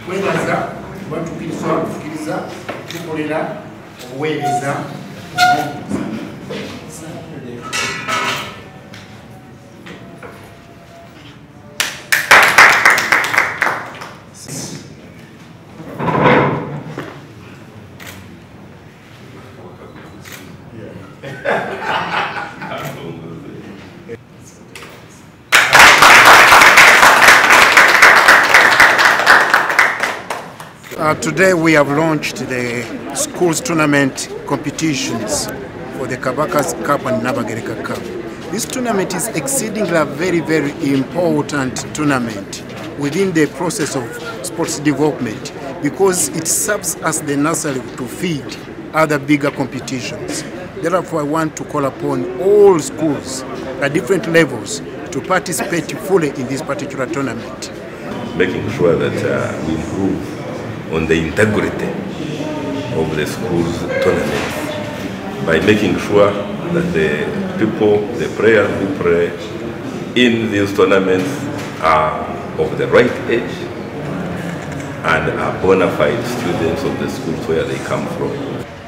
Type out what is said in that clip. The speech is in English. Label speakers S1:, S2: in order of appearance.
S1: twebaza batukkiriza okukkiriza tukolera obuweereza Today we have launched the schools tournament competitions for the Kabakas Cup and Nabagereka Cup. This tournament is exceedingly a very, very important tournament within the process of sports development because it serves as the nursery to feed other bigger competitions. Therefore, I want to call upon all schools at different levels to participate fully in this particular tournament.
S2: Making sure that we improve on the integrity of the school's tournament by making sure that the people, the players who play in these tournaments are of the right age and are bona fide students of the schools where they come from.